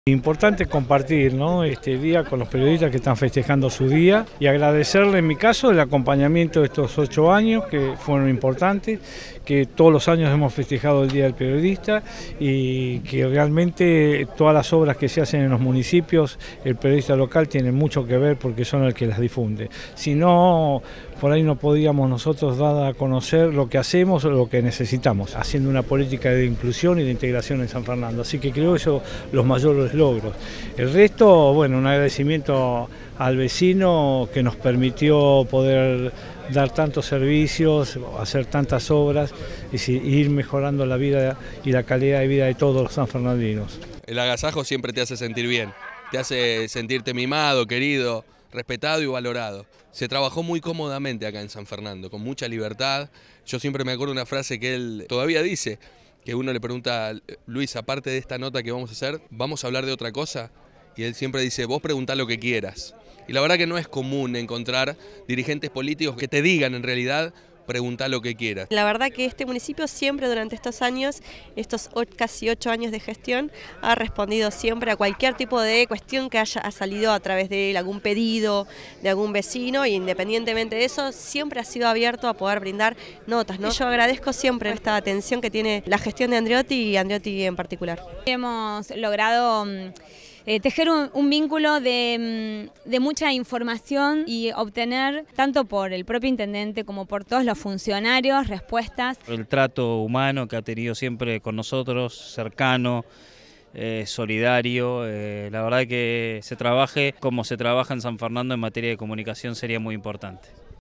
Importante compartir, ¿no?, este día con los periodistas que están festejando su día y agradecerle en mi caso el acompañamiento de estos 8 años que fueron importantes, que todos los años hemos festejado el Día del Periodista y que realmente todas las obras que se hacen en los municipios, el periodista local tiene mucho que ver porque son el que las difunde. Si no, por ahí no podíamos nosotros dar a conocer lo que hacemos o lo que necesitamos, haciendo una política de inclusión y de integración en San Fernando. Así que creo eso los mayores logros. El resto, bueno, un agradecimiento al vecino que nos permitió poder dar tantos servicios, hacer tantas obras y ir mejorando la vida y la calidad de vida de todos los sanfernandinos. El agasajo siempre te hace sentir bien, te hace sentirte mimado, querido, respetado y valorado. Se trabajó muy cómodamente acá en San Fernando, con mucha libertad. Yo siempre me acuerdo una frase que él todavía dice, que uno le pregunta: Luis, aparte de esta nota que vamos a hacer, ¿vamos a hablar de otra cosa? Y él siempre dice: vos preguntá lo que quieras. Y la verdad que no es común encontrar dirigentes políticos que te digan en realidad: preguntá lo que quieras. La verdad que este municipio siempre durante estos años, estos casi 8 años de gestión, ha respondido siempre a cualquier tipo de cuestión que haya salido a través de algún pedido de algún vecino, y independientemente de eso, siempre ha sido abierto a poder brindar notas, ¿no? Yo agradezco siempre esta atención que tiene la gestión de Andreotti y Andreotti en particular. Hemos logrado tejer un vínculo de mucha información y obtener, tanto por el propio intendente como por todos los funcionarios, respuestas. El trato humano que ha tenido siempre con nosotros, cercano, solidario, la verdad que se trabaje como se trabaja en San Fernando en materia de comunicación sería muy importante.